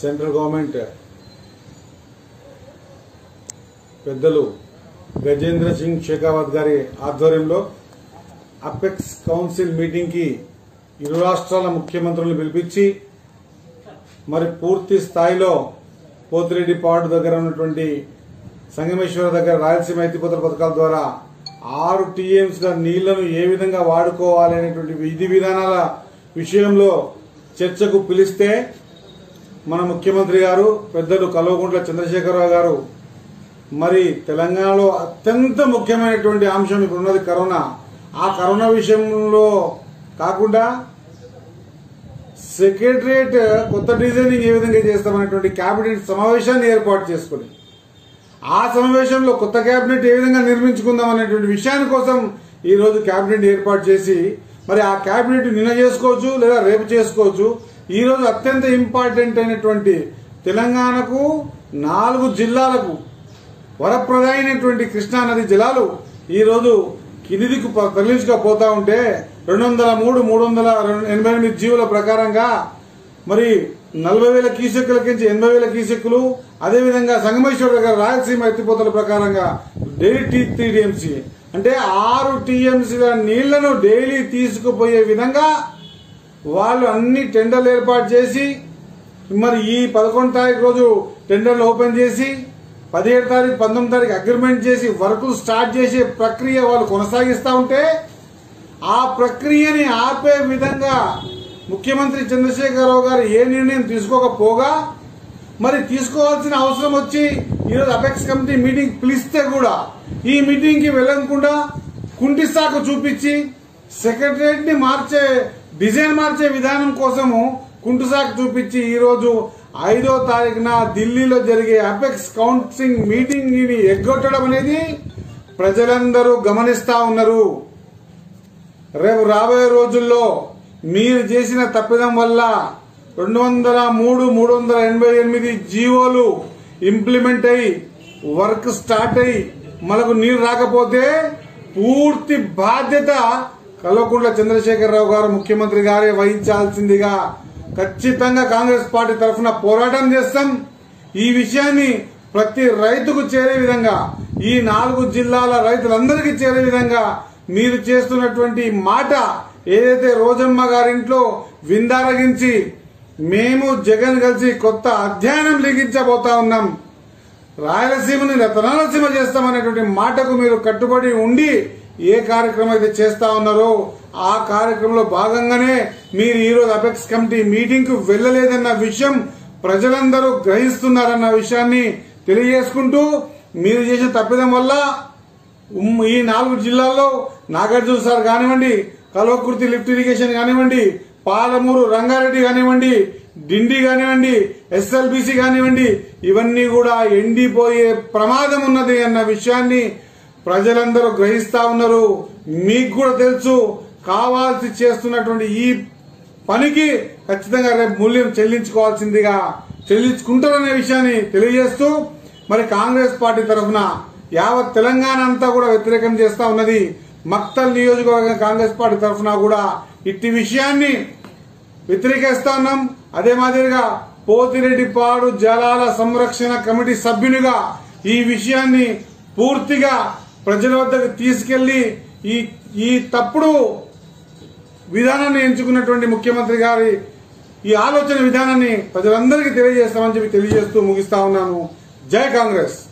Central government పెద్దలు గజేంద్ర సింగ్ షెకావత్ గారి ఆధ్వర్యంలో అపెక్స్ కౌన్సిల్ మీటింగ్ కి ఇరు రాష్ట్రాల ముఖ్యమంత్రులను పిలిపించి మరి పూర్తి స్థాయిలో పోతిరెడ్డి పాడు దగ్గర ఉన్నటువంటి సంగమేశ్వర దగ్గర రాయలసీమ ఎత్తిపోతల పథకాల ద్వారా 6 టీఎంసీల నీళ్లను ఏ విధంగా వాడుకోవాలి అనేటువంటి విధి విధానాల విషయంలో చర్చకు పిలిస్తే మన ముఖ్యమంత్రి గారు పెద్దలు కల్వకుంట్ల చంద్రశేఖరరావు గారు మరి తెలంగాణలో అత్యంత ముఖ్యమైనటువంటి అంశం ఇప్పుడున్నది కరోనా. ఆ కరోనా విషయంలో కాకుండా సెక్రటరియట్ కొత్త డిజైనింగ్ ఏ విధంగా చేస్తామనేటువంటి కేబినెట్ సమావేశాన్ని ఏర్పాటు చేసుకుని ఆ సమావేశంలో కొత్త కేబినెట్ ఏ విధంగా నిర్మించుకుందాం అనేటువంటి విషయాన్ని కోసం ఈ రోజు కేబినెట్ ఏర్పాటు చేసి మరి ఆ కేబినెట్ నిన్న చేసుకోవచ్చు లేదా రేపు చేసుకోవచ్చు. ఈ రోజు అత్యంత ఇంపార్టెంట్ అయినటువంటి తెలంగాణకు 4 జిల్లాలకు వరప్రదాయమైనటువంటి కృష్ణానది జలాలు ఈ రోజు కిందికి తరలించుకపోతా ఉంటే 203, 388 జీవుల ప్రకారంగా మరి 40,000 క్యూసెక్కులకించి 80,000 క్యూసెక్కులు, అదేవిధంగా సంగమేశ్వర దగ్గర రాయలసీమ ఎత్తిపోతల ప్రకారంగా డైలీ 3 టీఎంసీ అంటే 6 టీఎంసీల నీళ్లను డైలీ తీసుకుపోయే విధంగా వాళ్ళు అన్ని టెండర్లు ఏర్పాటు చేసి మరి ఈ 11 తారీఖు రోజు టెండర్లు ఓపెన్ చేసి 17 తారీఖు 19 తారీఖు అగ్రిమెంట్ చేసి వర్కులు స్టార్ట్ చేసే ప్రక్రియ వాళ్ళు కొనసాగిస్తా ఉంటే ఆ ప్రక్రియని ఆపే విధంగా ముఖ్యమంత్రి చంద్రశేఖరరావు గారు ఏ నిర్ణయం తీసుకోకపోగా మరి తీసుకోవాల్సిన అవసరం వచ్చి ఈరోజు అపెక్స్ కమిటీ మీటింగ్ పిలిస్తే కూడా ఈ మీటింగ్ కి వెళ్లకుండా కుంటి సాకు చూపించి సెక్రటరియట్ ని డిజైన్ మార్చే విధానం కోసము కుంటి సాకు చూపించి ఈ రోజు 5వ తారీఖున ఢిల్లీలో జరిగే అపెక్స్ కౌన్సిల్ మీటింగ్ ని ఎగ్గొట్టడం అనేది ప్రజలందరూ గమనిస్తా ఉన్నారు. రేపు రాబోయే రోజుల్లో మీరు చేసిన తప్పిదం వల్ల 203, 388 జీవోలు ఇంప్లిమెంట్ అయ్యి వర్క్ స్టార్ట్ అయ్యి మనకు నీరు రాకపోతే పూర్తి బాధ్యత కల్వకుంట్ల చంద్రశేఖరరావు గారు ముఖ్యమంత్రి గారే వహించాల్సిందిగా ఖచ్చితంగా కాంగ్రెస్ పార్టీ తరఫున పోరాటం చేస్తాం. ఈ విషయాన్ని ప్రతి రైతుకు చేరే విధంగా ఈ 4 జిల్లాల రైతులందరికీ చేరే విధంగా మీరు చేస్తున్నటువంటి మాట ఏదైతే రోజమ్మ గారింట్లో విందారగించి మేము జగన్ కలిసి కొత్త అధ్యయనం లిఖించబోతా ఉన్నాం, రాయలసీమని రతనాలసీమ చేస్తామనేటువంటి మాటకు మీరు కట్టుబడి ఉండి ఏ కార్యక్రమం అయితే చేస్తా ఉన్నారో ఆ కార్యక్రమంలో భాగంగానే మీరు ఈ రోజు అపెక్స్ కమిటీ మీటింగ్ కు వెళ్లలేదన్న విషయం ప్రజలందరూ గ్రహిస్తున్నారన్న విషయాన్ని తెలియజేసుకుంటూ మీరు చేసిన తప్పిదం వల్ల ఈ 4 జిల్లాల్లో నాగార్జున సార్ కానివ్వండి, కల్వకుర్తి లిఫ్ట్ ఇరిగేషన్ కానివ్వండి, పాలమూరు రంగారెడ్డి కానివ్వండి, డిండి కానివ్వండి, ఎస్ఎల్బిసి కానివ్వండి, ఇవన్నీ కూడా ఎండిపోయే ప్రమాదం ఉన్నది అన్న విషయాన్ని ప్రజలందరూ గ్రహిస్తా ఉన్నారు. మీకు కూడా తెలుసు కావాల్సి చేస్తున్నటువంటి ఈ పనికి ఖచ్చితంగా రేపు మూల్యం చెల్లించుకుంటారనే విషయాన్ని తెలియజేస్తూ మరి కాంగ్రెస్ పార్టీ తరఫున యావత్ తెలంగాణ అంతా కూడా వ్యతిరేకం చేస్తా ఉన్నది. మక్తల్ నియోజకవర్గం కాంగ్రెస్ పార్టీ తరఫున కూడా ఇట్టి విషయాన్ని వ్యతిరేకిస్తా ఉన్నాం. అదే మాదిరిగా పోతిరెడ్డి పాడు జలాల సంరక్షణ కమిటీ సభ్యునిగా ఈ విషయాన్ని పూర్తిగా ప్రజల వద్దకు తీసుకెళ్లి ఈ తప్పుడు విధానాన్ని ఎంచుకున్నటువంటి ముఖ్యమంత్రి గారి ఈ ఆలోచన విధానాన్ని ప్రజలందరికీ తెలియజేస్తామని చెప్పి తెలియజేస్తూ ముగిస్తా ఉన్నాను. జై కాంగ్రెస్.